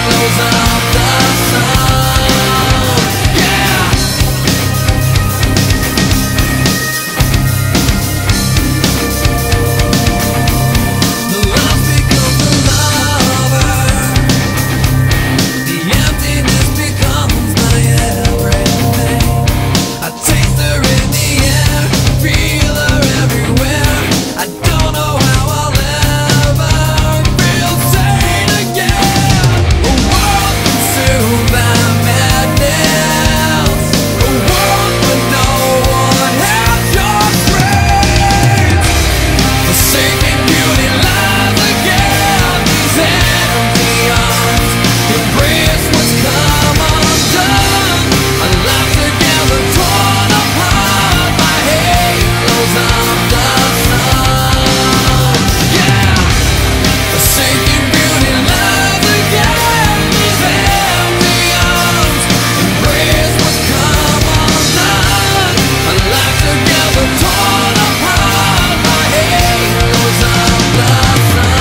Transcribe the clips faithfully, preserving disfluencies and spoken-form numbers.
halos of the sun. Yeah. The lost becomes the lover. The emptiness becomes my everything. I taste her in the air, feel her everywhere. I don't know how I'll ever feel sane again. A world consumed by madness, a world where no one has your strength. Forsaken beauty lies again. These empty arms embrace what's come undone. A life together torn apart by halos of the sun. Yeah. Forsaken beauty lies again. These empty arms embrace what's come undone. A life together torn apart by halos of the sun.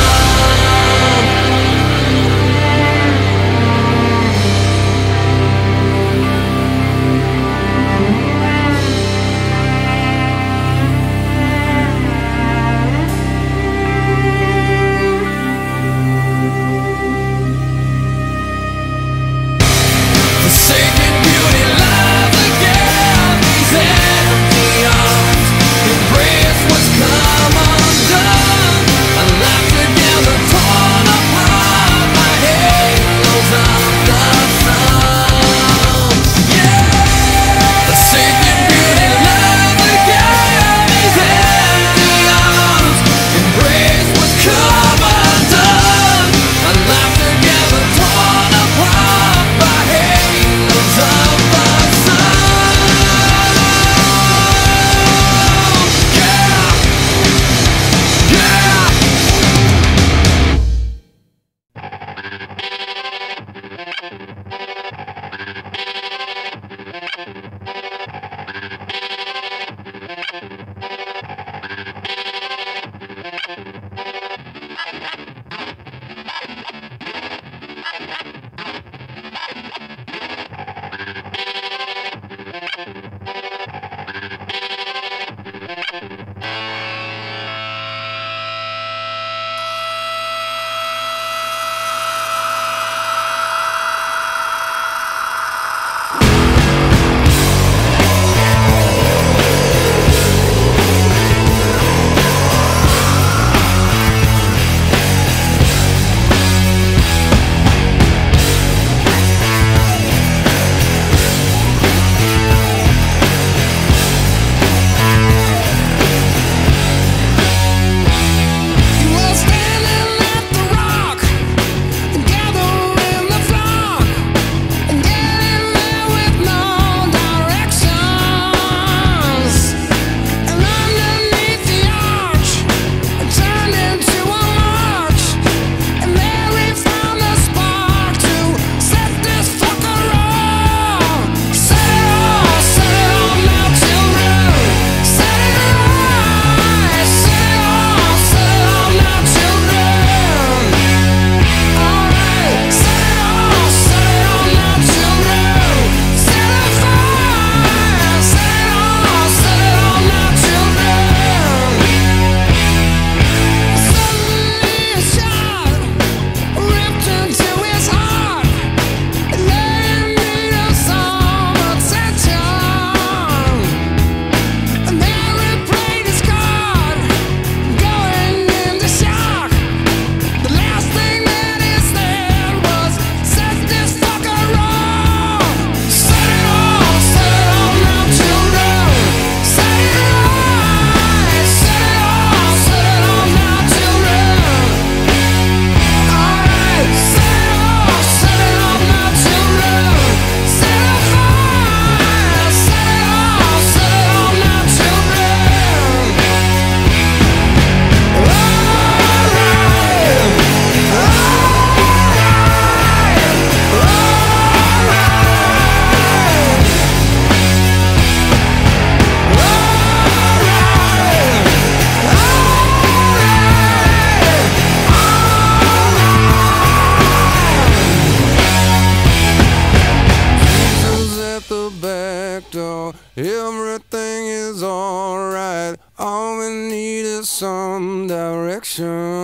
Forsaken beauty lies again. These empty arms embrace what's come undone. A life together torn apart by halos of the sun. Yeah. Forsaken beauty lies again. These empty arms embrace what's come undone. A life together torn apart by halos of the sun. Yeah. now everything is alright. All we need is some direction.